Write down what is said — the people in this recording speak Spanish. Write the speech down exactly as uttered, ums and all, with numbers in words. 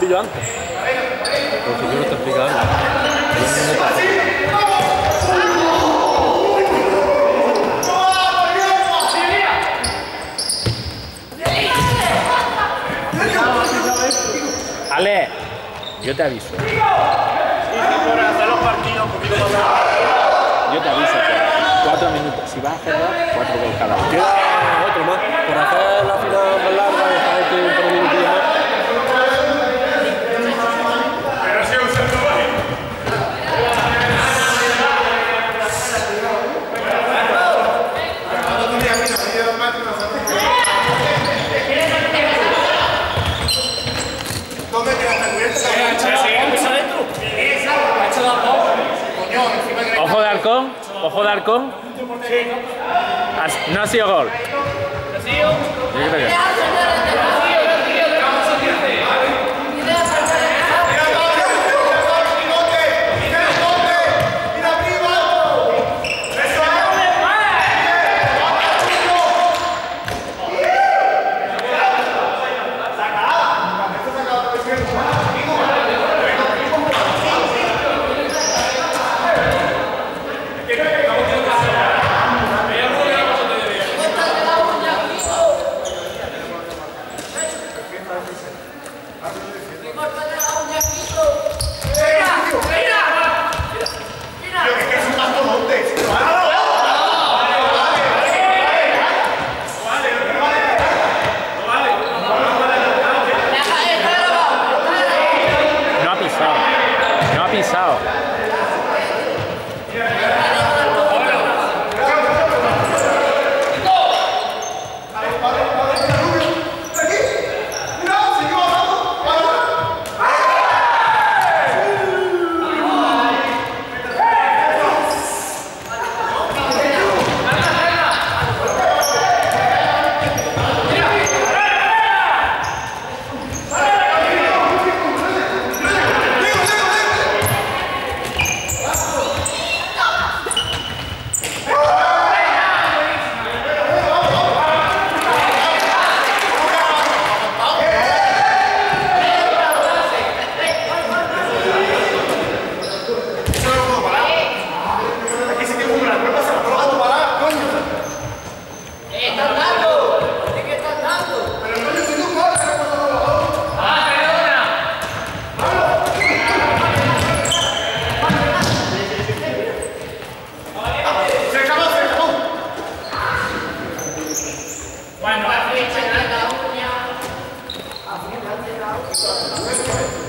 pillo antes. Porque yo no te explicando. Ale, yo te aviso. Sí, sí, por hacer los partidos un poquito más largos. Yo te aviso, por cuatro minutos. Si vas a hacer dos, cuatro por cada uno. Queda otro más. Por hacer la final más larga, dejar este un par de minutillos más. Pero si usa el trabajo. Ojo de halcón, ojo de halcón. Has- No ha sido gol. Yo creo que- No ha pisado. No ha pisado. Bueno,